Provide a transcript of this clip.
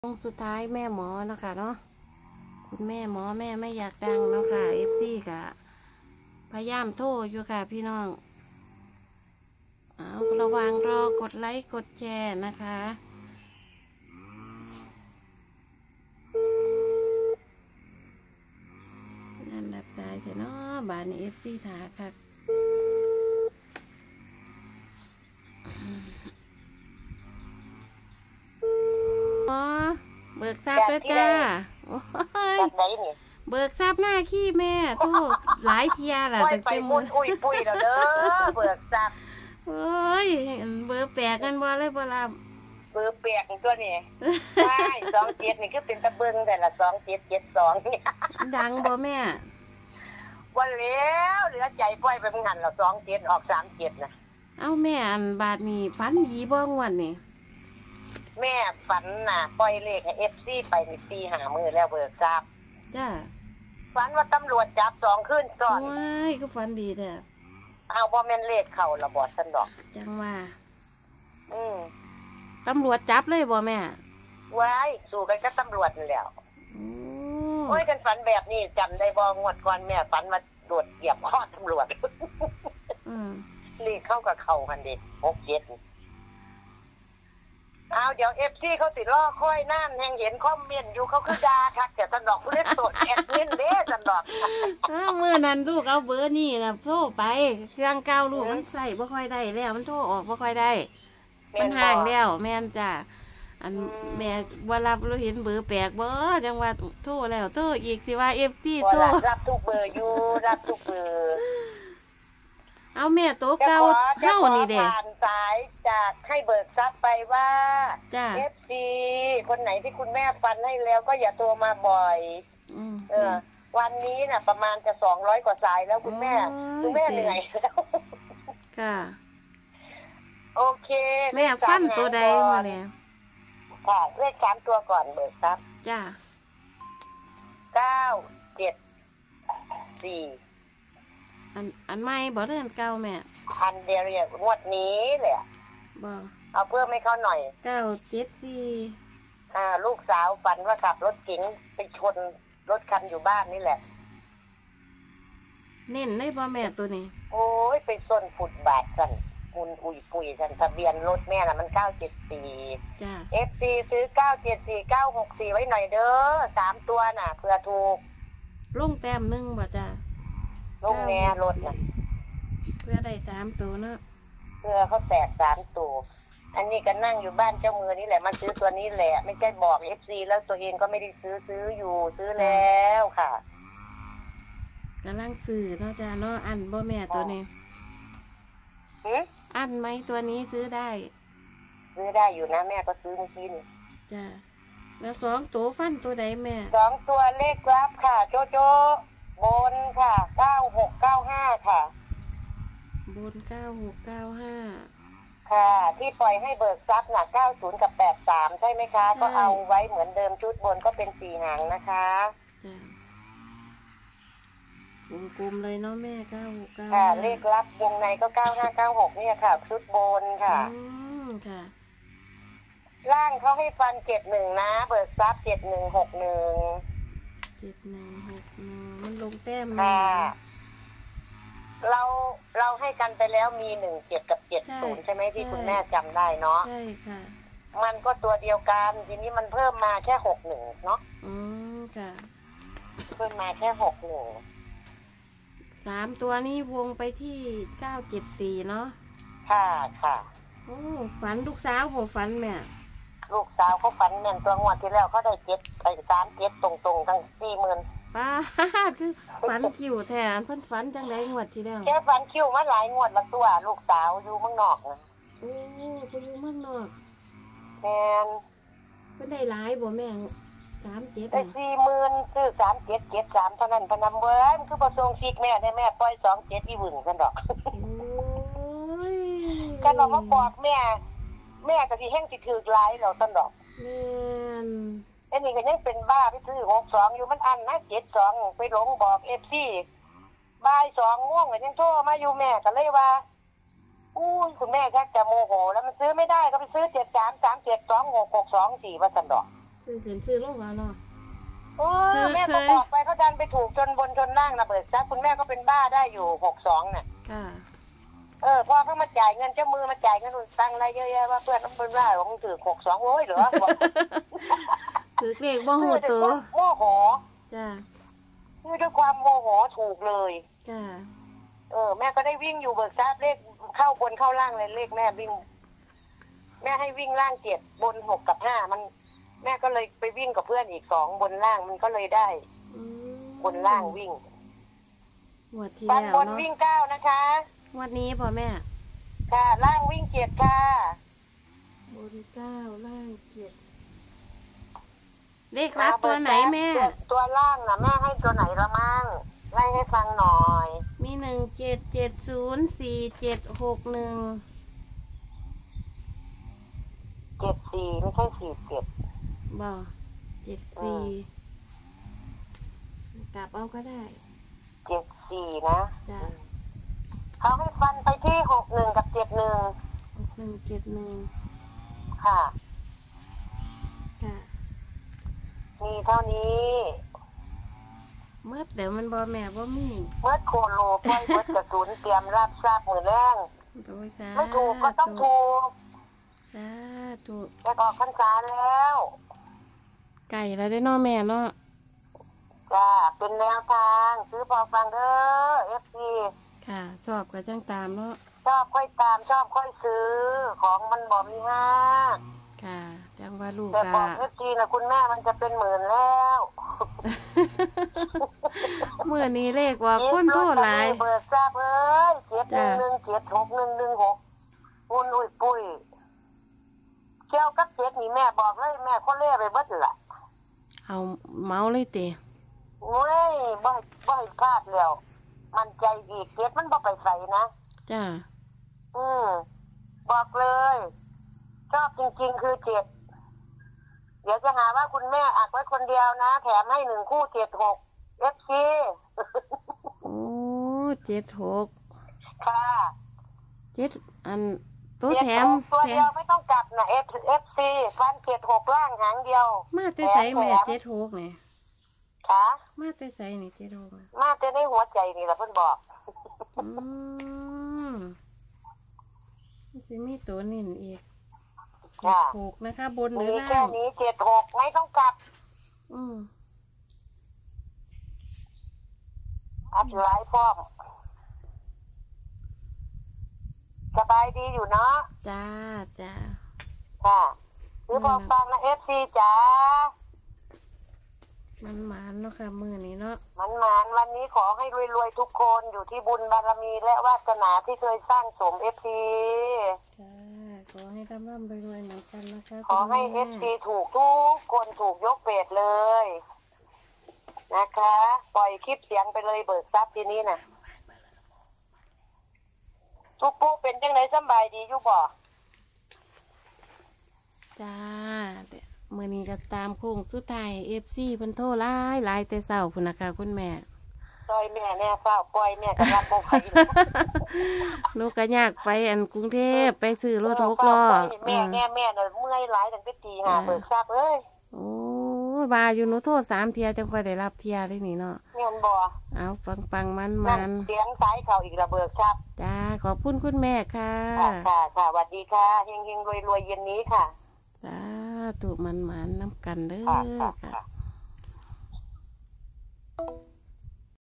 ตรงสุดท้ายแม่หมอเนาะค่ะเนาะคุณแม่หมอแม่ไม่อยากดังเนาะค่ะFCกะพยายามโทรอยู่ค่ะพี่น้องเอาระวังรอกดไลค์กดแชร์นะคะนั่นรับสายเนาะบานนี้FCถาค่ะหมอเบิกทรัพย์แล้วจ้าโอ้ยจากไหนนี่เบิกทรัพย์หน้าขี้แม่โทษหลายเทียล่ะปล่อยแต่ไปเต็มมุนอุ้ยปุ้ยแล้วเด้อเบิกซับเอ้ยเบอร์แปลกกันบ่เลยบ่ล่ะเบือเปียกตัวนี้ใช่27นี่คือเป็นตะเบิงแต่ละ2772เนี่ยดังบ่แม่วันแล้วเหลือใจปล่อยไปมึงหันละ27ออก37นะเอ้าแม่อันบาทนี่ฝันดีบ่งวันนี่แม่ฝันน่ะปล่อยเลขให้ FC ไปนี่ตีหามือแล้วเบิกซับจ้าฝันว่าตำรวจจับ2คืนซ้อนว้ายก็ฝันดีแท้เอาบ่แม่นเลขเข้าละบ่ซั่นดอกจังว่าอืมตำรวจจับเลยบ่แม่ไว้สู้กันกับตำรวจนั่นแหล้วโอ้โอ้ยกันฝันแบบนี้จำได้บ่งวดก่อนแม่ฝันว่าโดดเหยียบคอตำรวจอืมลีเข้ากับเขาหันดิ67เอาเดี๋ยวFCเขาสิล่อค่อยน้ำแห่งเห็นคอมเมนต์อยู่เขาคือด่าคักแต่สนอกผู้เล่นโสดแอดมินเด้สนอกอ้าวมื้อนั้นลูกเอาเบอร์นี่น่ะโทรไปเครื่องเก่าลูกมันใส่บ่ค่อยได้แล้วมันโทรออกบ่ค่อยได้มันห่างแล้วแม่นจ้ะอันแม่บ่รับเราเห็นเบอร์แปลกบ่จังว่าโทรแล้วโทรอีกสิว่า FT บ่โทรรับทุกเบอร์อยู่รับทุกเบอร์เอาแม่โต๊ะจะเก่าขอเท่านี่เด้ผ่านสายจากให้เบิกทรัพย์ไปว่าจ้า FC คนไหนที่คุณแม่ฟันให้แล้วก็อย่าโทรมาบ่อยอืมวันนี้น่ะประมาณจะ200กว่าสายแล้วคุณแม่โอ้ยคุณแม่เหนื่อยแล้วค่ะโอเคแม่ฟันตัวใดมาแล้วค่ะเลข3ตัวก่อนเบิกทรัพย์จ้า 974 อันใหม่บ่เรื่องเก่าแม่อันเดียวเนี่ยงวดนี้เลยบ่เอาเพิ่มให้เขาหน่อย 974 ลูกสาวฝันว่าขับรถเก๋งไปชนรถคันอยู่บ้านนี่แหละเน้นได้บ่แม่ตัวนี้โอ้ยไปส้นฟุตบาทกันปุนอุยปุยกันทะเบียนรถแม่น่ะมัน974 จ้า FC ซื้อ974 964ไว้หน่อยเด้อ3ตัวน่ะเพื่อถูกลงแต้มหนึงบ่จ้าลงแน่รถน่ะเพื่อได้3ตัวเนาะเพื่อเขาแตก3ตัวอันนี้ก็นั่งอยู่บ้านเจ้ามือนี่แหละมันซื้อตัวนี้แหละไม่ใช่บอก FC แล้วตัวเองก็ไม่ได้ซื้ออยู่ซื้อแล้วค่ะกำลังซื้อเนาะจ้าเนาะอันบ่แม่ตัวนี้หืออันไหมตัวนี้ซื้อได้ซื้อได้อยู่นะแม่ก็ซื้อเมื่อกี้นี่จ้าแล้ว2ตัวฟันตัวใดแม่ 2ตัวเลขรับค่ะ โจโจบนค่ะ9695ค่ะบน9695 ค่ะ ที่ปล่อยให้เบิกทรัพย์น่ะ90กับ83ใช่ไหมคะ ก็เอาไว้เหมือนเดิมชุดบนก็เป็น4หางนะคะจ้ะวงกลมเลยเนาะแม่969 ค่ะ เลขรับวงในก็9596เนี่ยค่ะ ชุดบนค่ะค่ะล่างเขาให้ฟัน71นะเบิกทรัพย์7161 7161มันลงแต้มค่ะ เราให้กันไปแล้วมี17กับ70ใช่ไหมที่คุณแม่จำได้เนาะใช่ค่ะมันก็ตัวเดียวกันทีนี้มันเพิ่มมาแค่61เนาะค่ะเพิ่มมาแค่61 3ตัวนี้วงไปที่974เนาะค่ะค่ะโอ้ฝันลูกสาวผมฝันแม่ลูกสาวเขาฝันแม่นตัวงวดที่แล้วเขาได้37ตรงๆทั้ง40,000 ป้าคือฝันคิวแทนเพิ่นฝันจังไดงวดที่แล้วแค่ฝันคิวมาหลายงวดละตัวลูกสาวอยู่เมืองนอกนะโอ้ไปอยู่เมืองนอกแม่นเพิ่นได้หลายบ่แม่37 ได้น่ะ 40,000ซื้อ3773เท่านั้นพนำเบิ้นคือบ่ส่งซิกแม่ได้แม่ปล่อย27อีหวึงกันดอกโอ้ยกันบอกว่าบอกแม่ก็สิแห่งสิถูกหลายแล้วซั่นดอกแม่นอันนี้ก็ยังเป็นบ้าไปซื้อ62อยู่มันอันนะ72ไปหลงบอก FC บ่าย2โมงก็ยังโทรมาอยู่แม่ก็เลยว่าอู้ยคุณแม่ชักจะโมโหแล้วมันซื้อไม่ได้ก็ไปซื้อ73372662 4ว่าซั่นดอกซื้อขึ้นซื้อลงแล้วเนาะแม่ก็บอกไปเขาดันไปถูกจนบนจนล่างนะเบิกทรัพย์คุณแม่ก็เป็นบ้าได้อยู่62เนี่ยค่ะพอเขามาจ่ายเงินเจ้ามือมาจ่ายเงินตังอะไรเยอะแยะว่าเพื่อนต้องเป็นบ้าของถือ62โอ้ยเหรอถือเลขบ่หูตัวโมโหจ้าคือด้วยความโมโหถูกเลยจ้าแม่ก็ได้วิ่งอยู่เบิกทรัพย์เลขเข้าบนเข้าล่างเลยเลขแม่วิ่ง แม่ให้วิ่งล่าง7บน6กับ5มันแม่ก็เลยไปวิ่งกับเพื่อนอีก2บนล่างมันก็เลยได้บนล่างวิ่งงวดที่ปันแล้วบนเนาะวิ่ง9นะคะงวดนี้พ่อแม่ค่ะล่างวิ่ง7ค่ะบน9ล่าง7เลขรับตัวไหนแม่ตัวล่างน่ะแม่ให้ตัวไหนละมั่งไล่ให้ฟังหน่อยมี17704761 74ไม่ใช่47 บ่74กลับเอาก็ได้ 74นะจ้ะเขาให้ฟันไปที่61กับ71 6171 ค่ะค่ะมีเท่านี้เมื่อเดี๋ยวมันบ่แม่บ่มีเมื่อโคโลปล่อยเมื่อกระสุนเตรียมรับทราบมือแรงโดยสาไม่ถูกก็ต้องถูกสาธุจะออกพรรษาแล้วไก่แล้วได้เนาะแม่เนาะจ้าเป็นแนวทางซื้อพอฟังเด้อ FC ค่ะ ชอบก็จังตามเนาะชอบค่อยตามชอบค่อยซื้อของมันบอกมีห้าค่ะ จังว่าลูกแต่บออ่ะก FC นะคุณแม่มันจะเป็นหมื่นแล้วเมื่อนี้เลขว่าคนโทษหลายเบิกทราบเอ้ย7117611ปุ้นอุ้ยปุ้ยเกี่ยวกับ7นี่แม่บอกเลยแม่คนเล่ไปเบิดล่ะเอาเมาเลยเตะโอ้ยบ่ให้พลาดแล้ว มันใจอีก7มันบ่ไปใส่นะจ้าบอกเลย ชอบจริงๆคือ7เดี๋ยวจะหาว่าคุณแม่อักไว้คนเดียวนะ แถมให้1คู่76 FC โอ้76 ค่ะ 7อันตัวแถม 76ตัวแถเดียวมไม่ต้องกลับนะ FC ฟัน76ล่างหางเดียวมาแต่ใส่แม่76นี่ค่ะมาแต่ใส่นี่76น่ะมาจะได้หัวใจนี่แหละเพิ่นบอกมันสิมีตัวนิ่นอีกค่ะ 76นะคะ บนหมีรือแค่ล่างนี้76ไม่ต้องกลับ อัดหลายพร้อมสบายดีอยู่เนาะจ้าจ้าค่ะคือพอฟังนะ FC จ๋ามันหมานเนาะค่ะมือนี้เนาะมันหมานวันนี้ขอให้รวยๆทุกคนอยู่ที่บุญบารมีและวาสนาที่เคยสร้างสม FC จ้าขอให้ร่ำรวยๆเหมือนกันนะคะขอให้คุณแม่ FC ถูกทุกคนถูกยกเบสเลยนะคะ ปล่อยคลิปเสียงไปเลยเบิกทรัพย์ทีนี้นะทุกผู้เป็นจังไหนสบายดีอยู่บ่จ้าเดี๋ยวมือนี้ก็ตามโค้งสุดท้าย FC เพิ่นโทรหลายแต่เช้าพุ่นนะคะคุณแม่ซอยแม่แน่เฝ้าปล่อยแม่ก็รับบ่ไหวหนูก็อยากไปอันกรุงเทพไปซื้อรถ6ล้อแม่น่ะเมื่อยหลายตั้งแต่ตีห้าเบิกทรัพย์เอ้ยโอ้ยบาอยู่หนูโทร3 เที่ยจังค่อยได้รับเที่ยได้นี่เนาะเงินบ่เอาปังมันนั่นเสียงสายเขาอีกระเบิกทรัพย์จ้าขอบคุณคุณแม่ค่ะค่ะสวัสดีค่ะเฮงๆรวยๆเย็นนี้ค่ะสาธุมันน้ำกันเด้อค่ะค่ะ